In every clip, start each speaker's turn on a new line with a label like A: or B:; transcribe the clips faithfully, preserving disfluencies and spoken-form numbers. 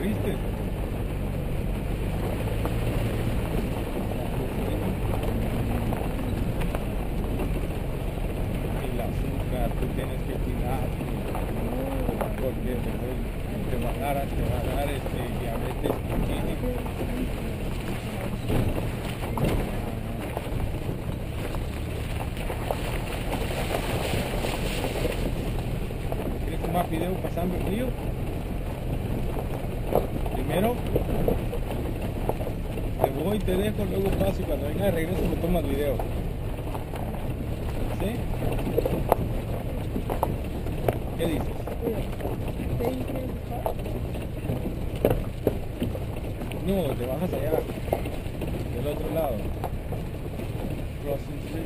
A: ¿Viste? El azúcar, tú tienes que cuidarte, porque después te va a dar, te va a dar este diabetes químico. ¿Quieres tomar video pasando el río? Primero te voy, te dejo, luego paso y cuando venga de regreso me tomas video. ¿Sí? ¿Qué dices? No, te bajas allá, del otro lado. Crossing Street.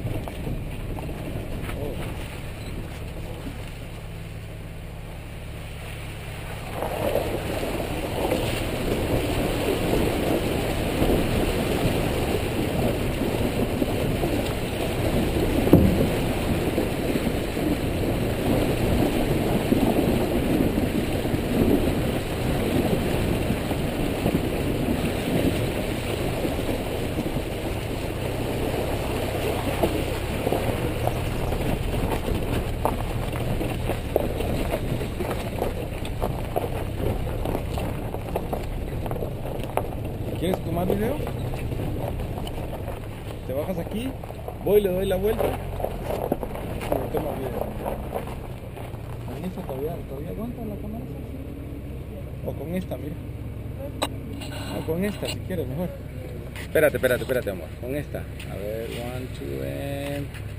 A: Oh. ¿Quieres tomar video? Te bajas aquí, voy, le doy la vuelta y me tomas video. ¿Con esta todavía, todavía aguanta la cámara? O con esta, mira. O con esta, si quieres, mejor. Espérate, espérate, espérate, amor. Con esta. A ver, one, two, and...